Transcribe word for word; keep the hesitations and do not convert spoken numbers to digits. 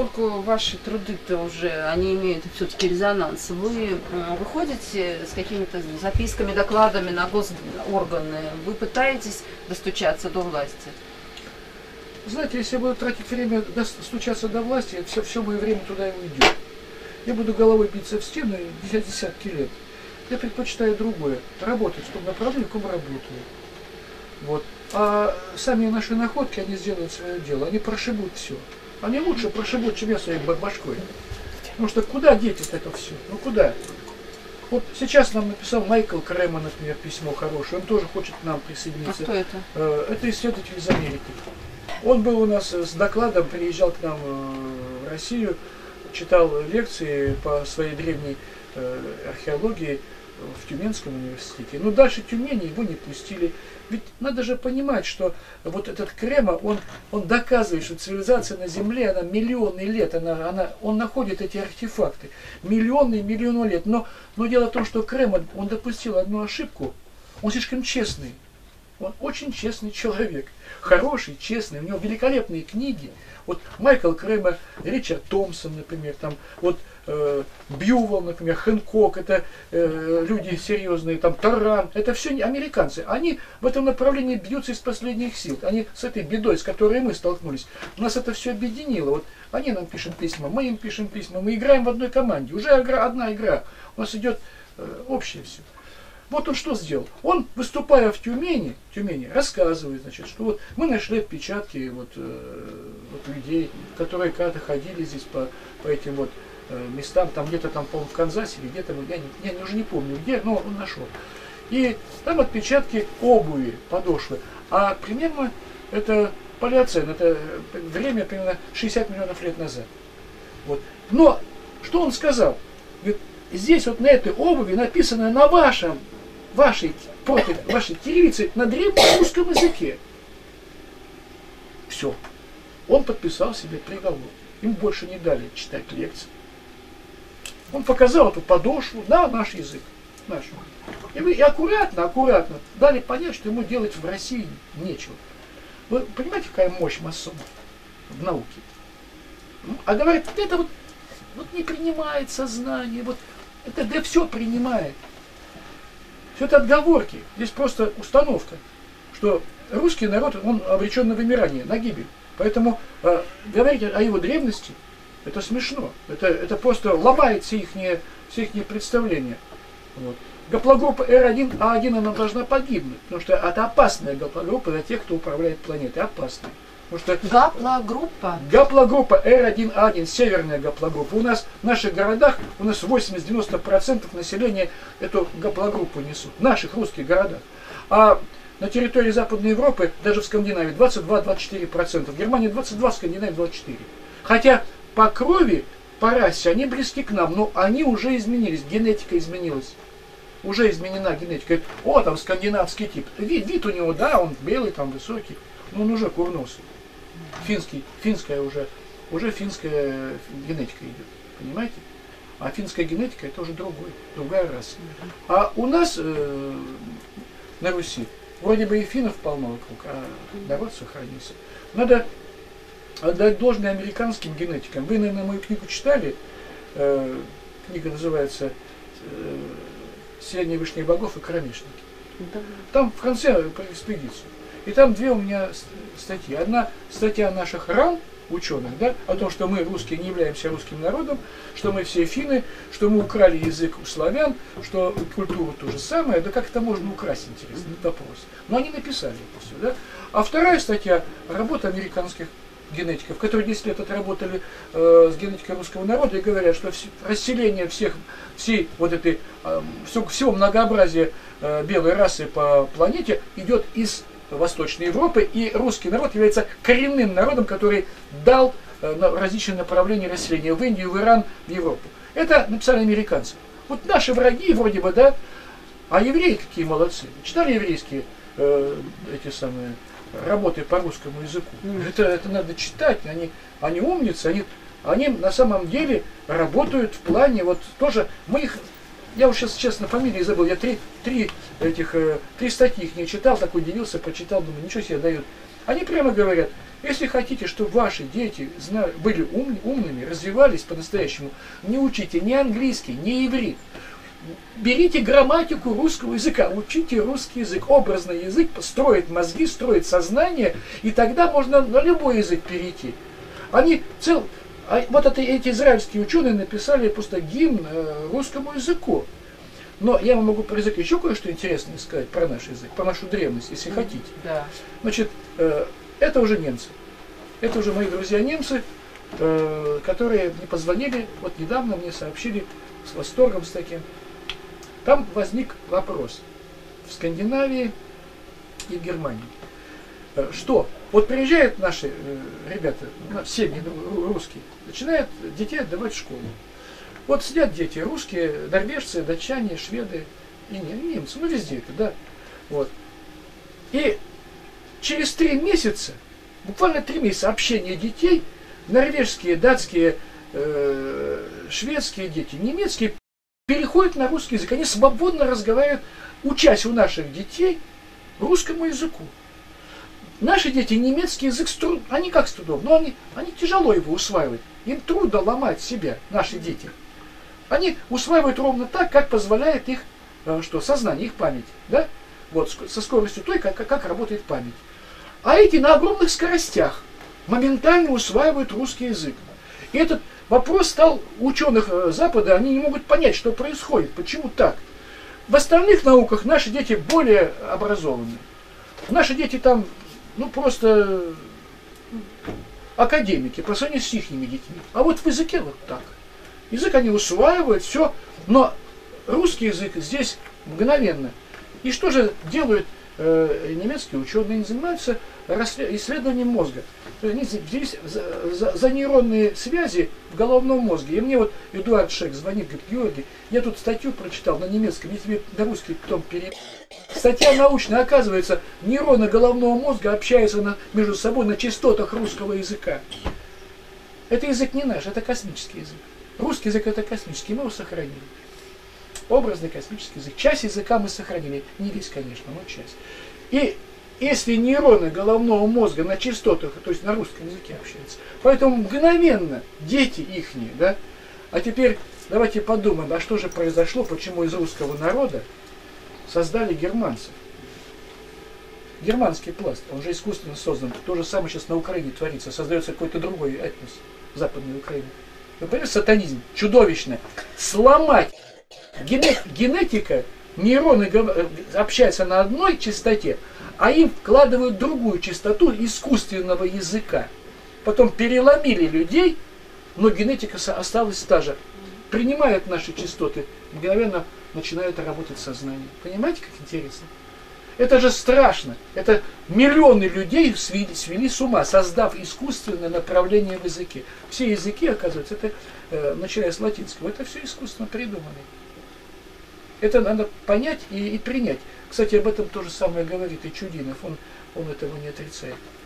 поскольку ваши труды-то уже, они имеют все-таки резонанс, вы выходите с какими-то записками, докладами на госорганы, вы пытаетесь достучаться до власти? Знаете, если я буду тратить время достучаться до власти, все, все мое время туда и уйдет. Я буду головой биться в стену десятки лет. Я предпочитаю другое. Работать в том направлении, в каком работаю. Вот. А сами наши находки, они сделают свое дело. Они прошибут все. Они лучше прошибут, чем я своей башкой. Потому что куда деть вот это все? Ну куда? Вот сейчас нам написал Майкл Крема, например, письмо хорошее. Он тоже хочет к нам присоединиться. А кто это? Это исследователь из Америки. Он был у нас с докладом, приезжал к нам в Россию, читал лекции по своей древней археологии в Тюменском университете. Но дальше Тюмени его не пустили. Ведь надо же понимать, что вот этот Крема, он, он доказывает, что цивилизация на Земле, она миллионы лет, она, она, он находит эти артефакты. Миллионы и миллионы лет. Но, но дело в том, что Крема, он допустил одну ошибку. Он слишком честный. Он очень честный человек. Хороший, честный. У него великолепные книги. Вот Майкл Крема, Ричард Томпсон, например, там, вот э, Бьювелл, например, Хэнкок, это э, люди серьезные, там, Таран, это все американцы. Они в этом направлении бьются из последних сил. Они с этой бедой, с которой мы столкнулись, у нас это все объединило. Вот они нам пишут письма, мы им пишем письма, мы играем в одной команде. Уже игра, одна игра. У нас идет э, общее все. Вот он что сделал? Он, выступая в Тюмени, Тюмени, рассказывает, значит, что вот мы нашли отпечатки вот, э, вот людей, которые когда-то ходили здесь по, по этим вот э, местам, там где-то там, по-моему, в Канзасе или где-то, я, не, я уже не помню где, но он нашел. И там отпечатки обуви, подошвы. А примерно это палеоцен, это время примерно шестьдесят миллионов лет назад. Вот. Но что он сказал? Говорит, здесь вот на этой обуви написано на вашем вашей, против вашей кириллицы на древнем русском языке. Все. Он подписал себе приговор. Им больше не дали читать лекции. Он показал эту подошву, да, наш язык. Наш. И, вы, и аккуратно, аккуратно дали понять, что ему делать в России нечего. Вы понимаете, какая мощь масонов в науке? А говорит, это вот, вот не принимает сознание, вот это да все принимает. Все это отговорки. Здесь просто установка, что русский народ, он обречен на вымирание, на гибель. Поэтому э, говорить о его древности, это смешно. Это, это просто ломает все их, все их представления. Вот. Гаплогруппа эр один а один, она должна погибнуть, потому что это опасная гаплогруппа для тех, кто управляет планетой. Опасная. Потому что гаплогруппа? Гаплогруппа эр один а один, северная гаплогруппа. У нас в наших городах, у нас восемьдесят-девяносто процентов населения эту гаплогруппу несут. В наших русских городах. А на территории Западной Европы, даже в Скандинавии, двадцать два-двадцать четыре процента. В Германии двадцать два, в Скандинавии двадцать четыре процента. Хотя по крови, по расе они близки к нам, но они уже изменились, генетика изменилась. Уже изменена генетика. О, там скандинавский тип. Вид, вид у него, да, он белый, там высокий, но он уже курносый. Финский, финская уже, уже финская генетика идет, понимаете? А финская генетика это уже другой, другая раса. А у нас э, на Руси вроде бы и финнов полно вокруг, а народ сохранился. Надо отдать должное американским генетикам. Вы, наверное, мою книгу читали, э, книга называется э, «Сияние вышних богов и кромешники». Да. Там в конце про экспедицию. И там две у меня статьи. Одна статья наших ран, ученых, да, о том, что мы, русские, не являемся русским народом, что мы все финны, что мы украли язык у славян, что культуру то же самое. Да как это можно украсть, интересный вопрос. Но они написали это все, да. А вторая статья – работа американских генетиков, которые десять лет отработали э, с генетикой русского народа и говорят, что вс расселение всех, всей вот этой, э, всего, всего многообразия э, белой расы по планете идет из Восточной Европы, и русский народ является коренным народом, который дал э, на различные направления расселения в Индию, в Иран, в Европу. Это написали американцы. Вот наши враги вроде бы, да, а евреи какие молодцы. Читали еврейские э, эти самые работы по русскому языку? Mm. Это, это надо читать, они, они умницы, они, они на самом деле работают в плане, вот тоже, мы их, я уж сейчас честно фамилии забыл, я три, три этих, три статьи их не читал, так удивился, прочитал, думаю, ничего себе дают Они прямо говорят, если хотите, чтобы ваши дети были ум, умными, развивались по-настоящему, не учите ни английский, ни иврит. Берите грамматику русского языка, учите русский язык, образный язык, строит мозги, строит сознание, и тогда можно на любой язык перейти. Они цел... А вот это, эти израильские ученые написали просто гимн э, русскому языку. Но я вам могу про язык еще кое-что интересное сказать, про наш язык, про нашу древность, если mm, хотите. Да. Значит, э, это уже немцы. Это уже мои друзья немцы, э, которые мне позвонили, вот недавно мне сообщили с восторгом с таким. Там возник вопрос в Скандинавии и в Германии. Э, что? Вот приезжают наши э, ребята, семьи русские, начинают детей отдавать в школу. Вот сидят дети русские, норвежцы, датчане, шведы и немцы, ну везде это, да. Вот. И через три месяца, буквально три месяца общения детей, норвежские, датские, э, шведские дети, немецкие, переходят на русский язык. Они свободно разговаривают, учась у наших детей русскому языку. Наши дети немецкий язык, они как с трудом, но они, они тяжело его усваивают. Им трудно ломать себя, наши дети. Они усваивают ровно так, как позволяет их что, сознание, их память. Да? Вот, со скоростью той, как, как работает память. А эти на огромных скоростях моментально усваивают русский язык. И этот вопрос стал у ученых Запада, они не могут понять, что происходит, почему так. В остальных науках наши дети более образованы. Наши дети там, ну просто академики по сравнению с их детьми. А вот в языке вот так. Язык они усваивают, все, но русский язык здесь мгновенно. И что же делают э, немецкие ученые? Они занимаются исследованием мозга. Они взялись за, за, за нейронные связи в головном мозге. И мне вот Эдуард Шек звонит, говорит: Георгий, я тут статью прочитал на немецком, я тебе на русский потом переведу. Статья научная, оказывается, нейроны головного мозга общаются на, между собой на частотах русского языка. Это язык не наш, это космический язык. Русский язык это космический, мы его сохранили. Образный космический язык. Часть языка мы сохранили, не весь, конечно, но часть. И если нейроны головного мозга на частотах, то есть на русском языке общаются, поэтому мгновенно дети ихние, да, а теперь давайте подумаем, а что же произошло, почему из русского народа создали германцев. Германский пласт, он же искусственно создан. То же самое сейчас на Украине творится, создается какой-то другой этнос Западной Украины. Вы понимаете, сатанизм чудовищный. Сломать генетика, нейроны общаются на одной частоте, а им вкладывают другую частоту искусственного языка. Потом переломили людей, но генетика осталась та же. Принимают наши частоты, мгновенно начинает работать сознание. Понимаете, как интересно? Это же страшно. Это миллионы людей свели, свели с ума, создав искусственное направление в языке. Все языки, оказывается, это, э, начиная с латинского, это все искусственно придумано. Это надо понять и, и принять. Кстати, об этом то же самое говорит и Чудинов, он, он этого не отрицает.